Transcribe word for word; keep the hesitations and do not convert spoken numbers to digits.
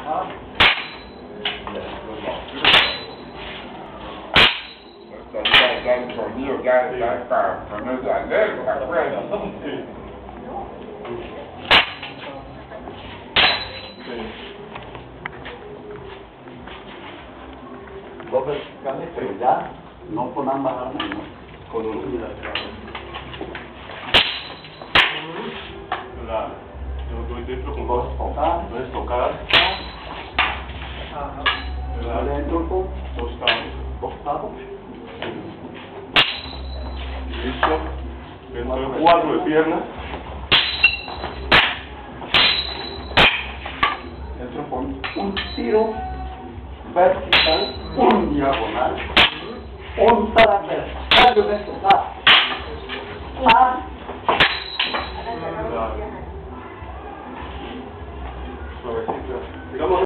Ya el sonido ya está para ponerse alerta, afuera. Dos verticales, pero ya no con ambas armas, ¿no? Con una unilateral. La, yo doy dentro con Dos tocadas. dos tocadas. Adentro con Dos cabos. dos cabos. Listo. Dentro de cuatro de piernas. Entro con un tiro vertical, un diagonal, un transversal de una estocada. La Suavecito. Digamos